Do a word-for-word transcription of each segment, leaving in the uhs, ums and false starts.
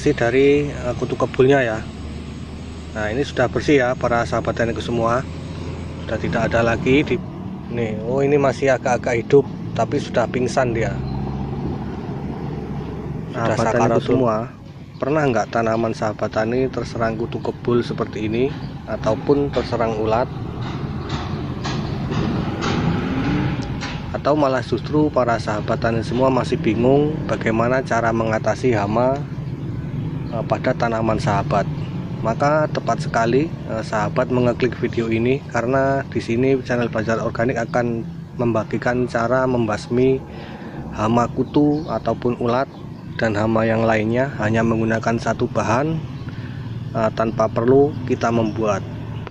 bersih dari uh, kutu kebulnya ya. Nah ini sudah bersih ya para sahabat taniku semua, sudah tidak ada lagi di nih. Oh ini masih agak-agak hidup tapi sudah pingsan dia. Sudah sakaratul semua. Pernah nggak tanaman sahabat tani terserang kutu kebul seperti ini ataupun terserang ulat, atau malah justru para sahabat tani semua masih bingung bagaimana cara mengatasi hama pada tanaman sahabat? Maka tepat sekali eh, sahabat mengeklik video ini, karena di sini channel Belajar Organik akan membagikan cara membasmi hama kutu ataupun ulat dan hama yang lainnya hanya menggunakan satu bahan eh, tanpa perlu kita membuat.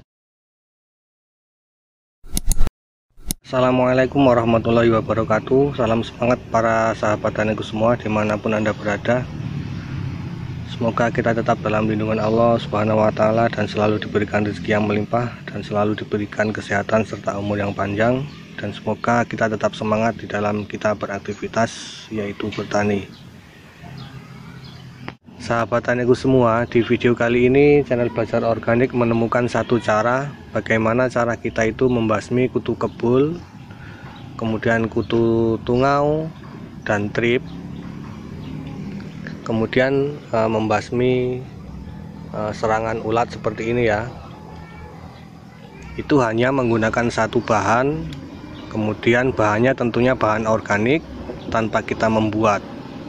Assalamualaikum warahmatullahi wabarakatuh. Salam semangat para sahabat taniku semua dimanapun Anda berada. Semoga kita tetap dalam lindungan Allah Subhanahu wa Ta'ala dan selalu diberikan rezeki yang melimpah dan selalu diberikan kesehatan serta umur yang panjang, dan semoga kita tetap semangat di dalam kita beraktivitas, yaitu bertani. Sahabat taniku semua, di video kali ini channel Belajar Organik menemukan satu cara bagaimana cara kita itu membasmi kutu kebul, kemudian kutu tungau dan trip, kemudian e, membasmi e, serangan ulat seperti ini ya. Itu hanya menggunakan satu bahan, kemudian bahannya tentunya bahan organik tanpa kita membuat.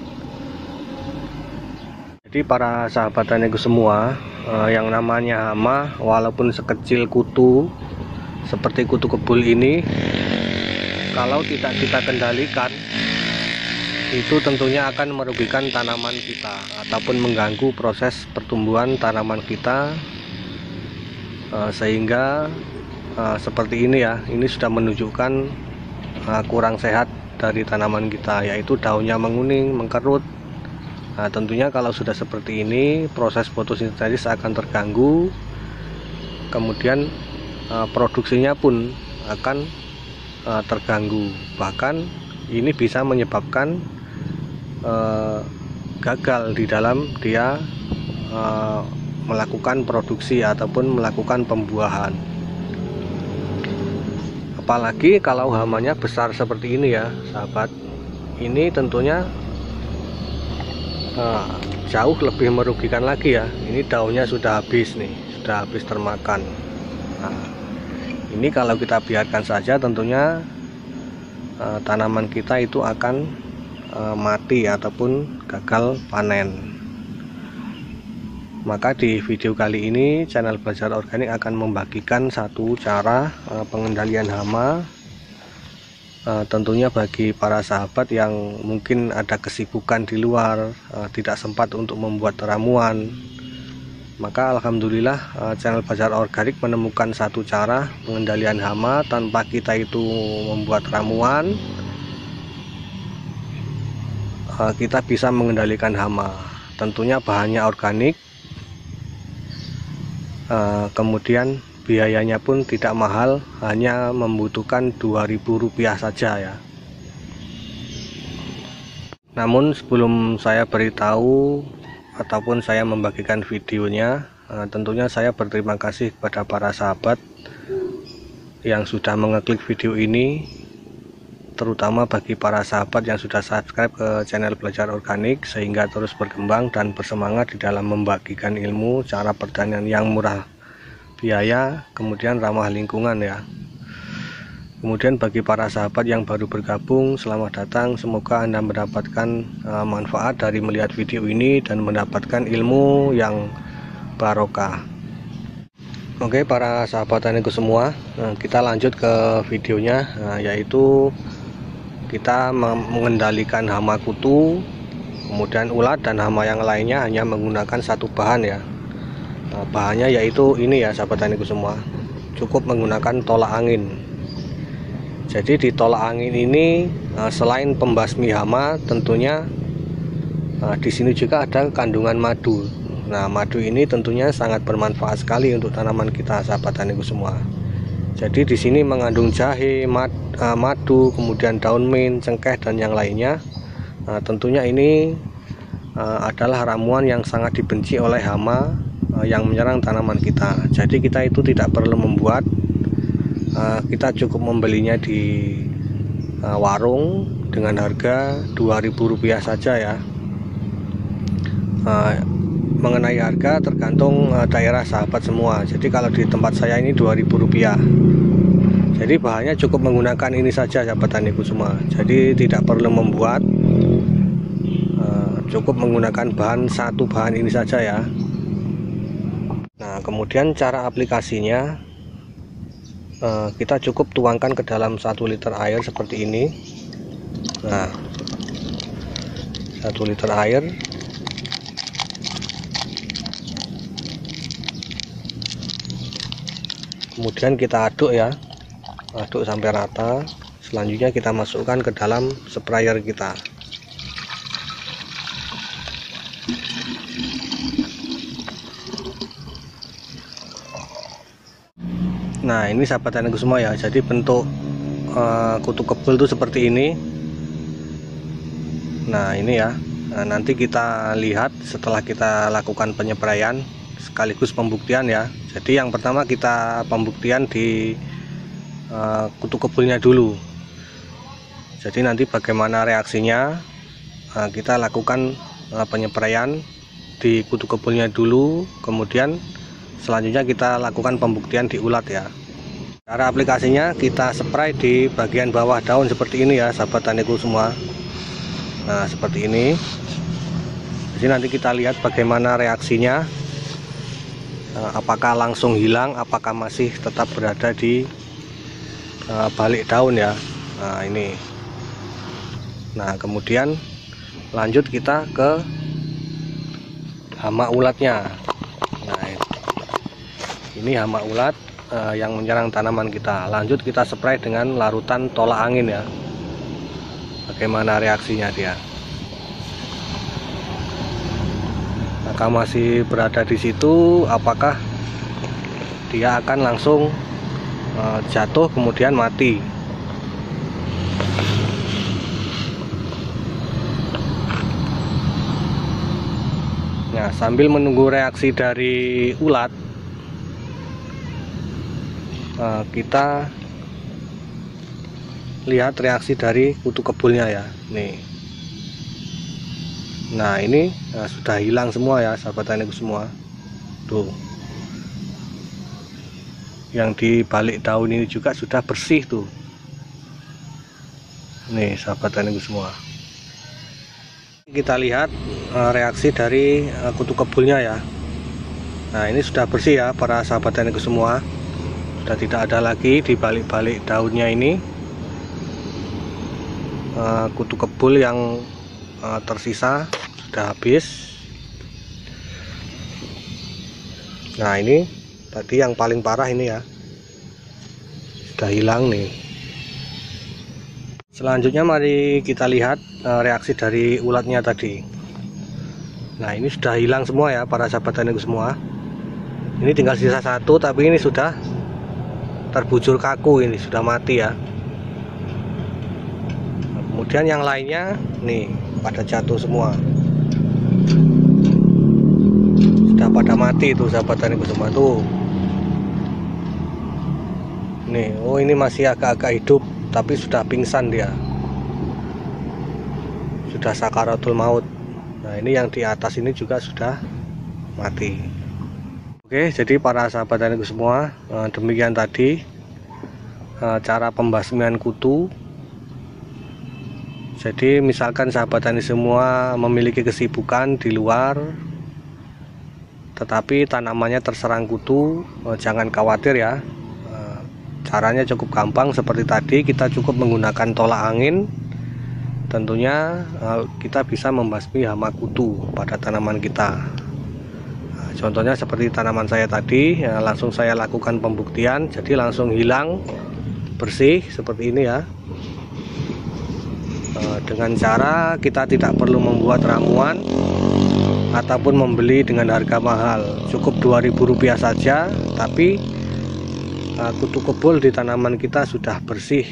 Jadi para sahabat taniku semua, e, yang namanya hama walaupun sekecil kutu seperti kutu kebul ini, kalau tidak kita kendalikan itu tentunya akan merugikan tanaman kita ataupun mengganggu proses pertumbuhan tanaman kita, uh, sehingga uh, seperti ini ya, ini sudah menunjukkan uh, kurang sehat dari tanaman kita, yaitu daunnya menguning, mengkerut. Nah tentunya kalau sudah seperti ini proses fotosintesis akan terganggu, kemudian uh, produksinya pun akan uh, terganggu, bahkan ini bisa menyebabkan Uh, gagal di dalam dia uh, melakukan produksi ataupun melakukan pembuahan. Apalagi kalau hamanya besar seperti ini ya sahabat, ini tentunya uh, jauh lebih merugikan lagi ya. Ini daunnya sudah habis nih, sudah habis termakan. Nah, ini kalau kita biarkan saja tentunya uh, tanaman kita itu akan mati ataupun gagal panen. Maka di video kali ini channel Belajar Organik akan membagikan satu cara uh, pengendalian hama, uh, tentunya bagi para sahabat yang mungkin ada kesibukan di luar, uh, tidak sempat untuk membuat ramuan. Maka alhamdulillah uh, channel Belajar Organik menemukan satu cara pengendalian hama tanpa kita itu membuat ramuan. Kita bisa mengendalikan hama, tentunya bahannya organik, kemudian biayanya pun tidak mahal, hanya membutuhkan dua ribu rupiah saja ya. Namun sebelum saya beritahu ataupun saya membagikan videonya, tentunya saya berterima kasih kepada para sahabat yang sudah mengeklik video ini, terutama bagi para sahabat yang sudah subscribe ke channel Belajar Organik, sehingga terus berkembang dan bersemangat di dalam membagikan ilmu cara pertanian yang murah biaya, kemudian ramah lingkungan ya. Kemudian bagi para sahabat yang baru bergabung, selamat datang. Semoga Anda mendapatkan uh, manfaat dari melihat video ini dan mendapatkan ilmu yang barokah. Oke para sahabat taniku semua, nah, kita lanjut ke videonya, nah, yaitu kita mengendalikan hama kutu, kemudian ulat dan hama yang lainnya hanya menggunakan satu bahan ya. Nah, bahannya yaitu ini ya sahabat taniku semua, cukup menggunakan tolak angin. Jadi di tolak angin ini selain pembasmi hama, tentunya di sini juga ada kandungan madu. Nah madu ini tentunya sangat bermanfaat sekali untuk tanaman kita sahabat taniku semua. Jadi di sini mengandung jahe, mad, uh, madu, kemudian daun mint, cengkeh dan yang lainnya. Nah, tentunya ini uh, adalah ramuan yang sangat dibenci oleh hama uh, yang menyerang tanaman kita. Jadi kita itu tidak perlu membuat, uh, kita cukup membelinya di uh, warung dengan harga dua ribu rupiah saja ya. Uh, mengenai harga tergantung uh, daerah sahabat semua. Jadi kalau di tempat saya ini dua ribu rupiah. Jadi bahannya cukup menggunakan ini saja sahabat taniku semua. Jadi tidak perlu membuat, uh, cukup menggunakan bahan satu bahan ini saja ya. Nah, kemudian cara aplikasinya, uh, kita cukup tuangkan ke dalam satu liter air seperti ini. Nah, satu liter air. Kemudian kita aduk ya, aduk sampai rata. Selanjutnya kita masukkan ke dalam sprayer kita. Nah, ini sahabat taniku semua ya. Jadi bentuk uh, kutu kebul itu seperti ini. Nah, ini ya. Nah, nanti kita lihat setelah kita lakukan penyepraian sekaligus pembuktian ya. Jadi yang pertama kita pembuktian di uh, kutu kebulnya dulu. Jadi nanti bagaimana reaksinya, uh, kita lakukan uh, penyepraian di kutu kebulnya dulu, kemudian selanjutnya kita lakukan pembuktian di ulat ya. Cara aplikasinya kita spray di bagian bawah daun seperti ini ya sahabat taniku semua. Nah, seperti ini. Jadi nanti kita lihat bagaimana reaksinya. Apakah langsung hilang, apakah masih tetap berada di uh, balik daun ya. Nah, ini. Nah, kemudian lanjut kita ke hama ulatnya. Nah, ini hama ulat uh, yang menyerang tanaman kita. Lanjut kita spray dengan larutan tolak angin ya. Bagaimana reaksinya dia. Apakah masih berada di situ, apakah dia akan langsung uh, jatuh kemudian mati. Nah, sambil menunggu reaksi dari ulat, uh, kita lihat reaksi dari kutu kebulnya ya. Nih. Nah, ini nah, sudah hilang semua ya sahabat taniku semua. Tuh. Yang di balik daun ini juga sudah bersih tuh. Nih sahabat taniku semua. Kita lihat uh, reaksi dari uh, kutu kebulnya ya. Nah, ini sudah bersih ya para sahabat taniku semua. Sudah tidak ada lagi di balik-balik daunnya ini uh, kutu kebul yang uh, tersisa. Sudah habis. Nah, ini tadi yang paling parah ini ya, sudah hilang nih. Selanjutnya mari kita lihat uh, reaksi dari ulatnya tadi. Nah, ini sudah hilang semua ya para sahabat taniku semua. Ini tinggal sisa satu, tapi ini sudah terbujur kaku, ini sudah mati ya. Nah, kemudian yang lainnya nih pada jatuh semua. Sudah pada mati tuh sahabat taniku semua tuh. Nih, oh ini masih agak-agak hidup tapi sudah pingsan dia. Sudah sakaratul maut. Nah, ini yang di atas ini juga sudah mati. Oke, jadi para sahabat taniku semua, demikian tadi cara pembasmian kutu. Jadi misalkan sahabat tani semua memiliki kesibukan di luar, tetapi tanamannya terserang kutu, jangan khawatir ya. Caranya cukup gampang seperti tadi, kita cukup menggunakan tolak angin. Tentunya kita bisa membasmi hama kutu pada tanaman kita. Contohnya seperti tanaman saya tadi, ya, langsung saya lakukan pembuktian, jadi langsung hilang, bersih seperti ini ya. Dengan cara kita tidak perlu membuat ramuan ataupun membeli dengan harga mahal, cukup dua ribu rupiah saja, tapi uh, kutu kebul di tanaman kita sudah bersih.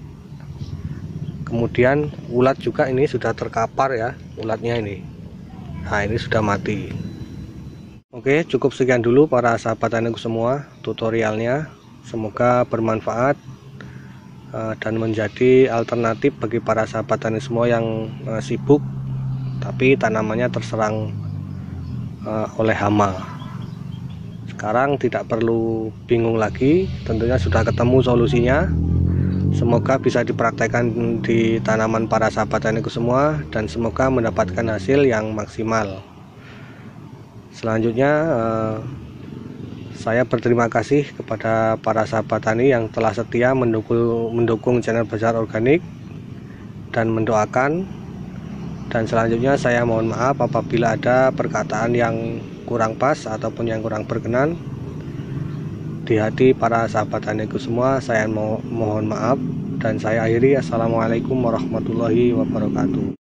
Kemudian ulat juga ini sudah terkapar ya, ulatnya ini Nah, ini sudah mati. Oke, cukup sekian dulu para sahabat taniku semua tutorialnya. Semoga bermanfaat dan menjadi alternatif bagi para sahabat tani semua yang sibuk tapi tanamannya terserang oleh hama. Sekarang tidak perlu bingung lagi, tentunya sudah ketemu solusinya. Semoga bisa dipraktekkan di tanaman para sahabat taniku semua dan semoga mendapatkan hasil yang maksimal. Selanjutnya eh, saya berterima kasih kepada para sahabat tani yang telah setia mendukung, mendukung channel Bazar Organik dan mendoakan. Dan selanjutnya saya mohon maaf apabila ada perkataan yang kurang pas ataupun yang kurang berkenan di hati para sahabat taniku semua. Saya mo mohon maaf dan saya akhiri. Assalamualaikum warahmatullahi wabarakatuh.